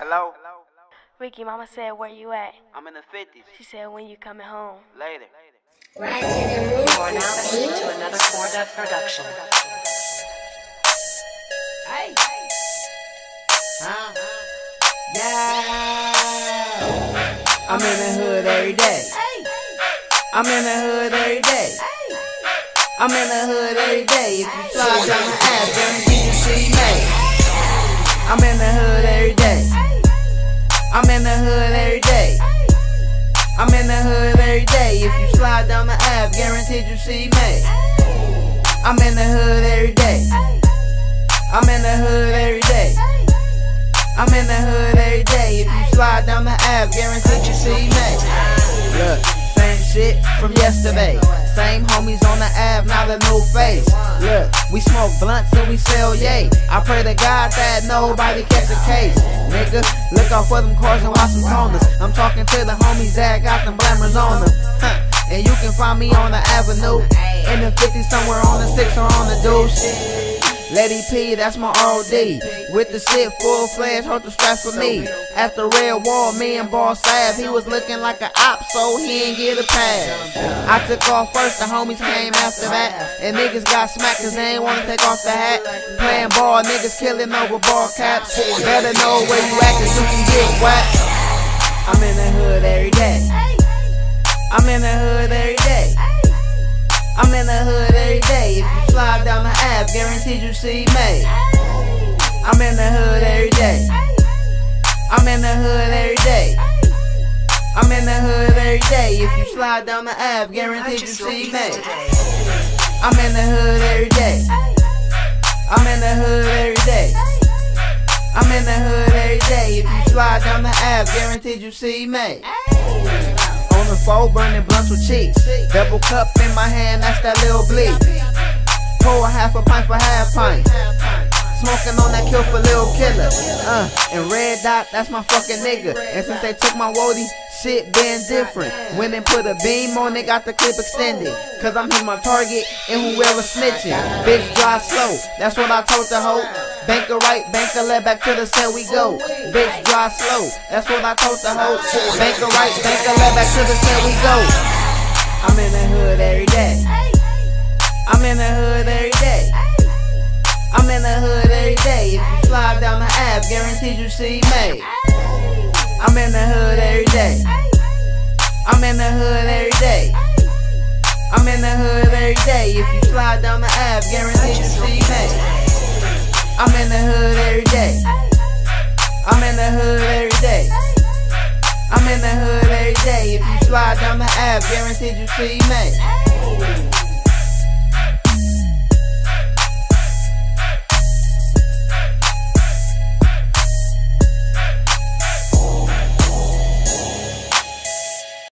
Hello? Ricky, mama said, where you at? I'm in the 50s. She said, when you coming home? Later. You are now listening to another 4Dev production. Hey. Yeah. I'm in the hood every day. I'm in the hood every day. I'm in the hood every day. If you slide down the ass, guarantee you see me. I'm in the hood every day. I'm in the hood every day. I'm in the hood every day. If you slide down the app, guaranteed you see me. I'm in the hood every day. I'm in the hood every day. I'm in the hood every day. If you slide down the app, guaranteed you see me. Look, same shit from yesterday. Same homies on the app, not a new face. Look, we smoke blunts and we sell yay. I pray to God that nobody catch a case. Nigga, look out for them cars and watch some corners. I'm talking to the homies that got them blammers on them. And you can find me on the avenue, in the 50 somewhere on the 6 or on the deuce. Lady P, that's my ROD. With the shit full fledged, hold the strap for me. After Red Wall, me and Boss Sav, he was looking like an op, so he ain't get a pass. I took off first, the homies came after that. And niggas got smacked cause they ain't wanna take off the hat. Playing ball, niggas killing over ball caps. Better know where you at cause you can get whacked. I'm in the hood every day. I'm in the hood every day. I'm in the hood every day. If you slide down the app, guaranteed you see me. I'm in the hood every day. I'm in the hood every day. I'm in the hood every day. If you slide down the app, guaranteed you see me. I'm in the hood every day. I'm in the hood every day. I'm in the hood every day. If you slide down the app, guaranteed you see me. On the floor, burning blunts with cheeks. Double cup in my hand, that's that little bleed. Pour half a pint for half pint. Smoking on that kill for Lil Killer. And Red Dot, that's my fucking nigga. And since they took my woody, shit been different. When they put a beam on, they got the clip extended. Cause I'm hitting my target and whoever snitching. Bitch drive slow, that's what I told the hoe. Banker right, banker left, back to the cell we go. Bitch drive slow, that's what I told the hoe. Banker right, banker left, back to the cell we go. I'm in the hood every day. I'm in the hood every day. I'm in the hood every day. If you slide down the app, guaranteed you see me. I'm in the hood every day. I'm in the hood every day. I'm in the hood every day. If you slide down the app, guaranteed you see me. I'm in the hood every day. I'm in the hood every day. I'm in the hood every day. If you slide down the app, guaranteed you see me.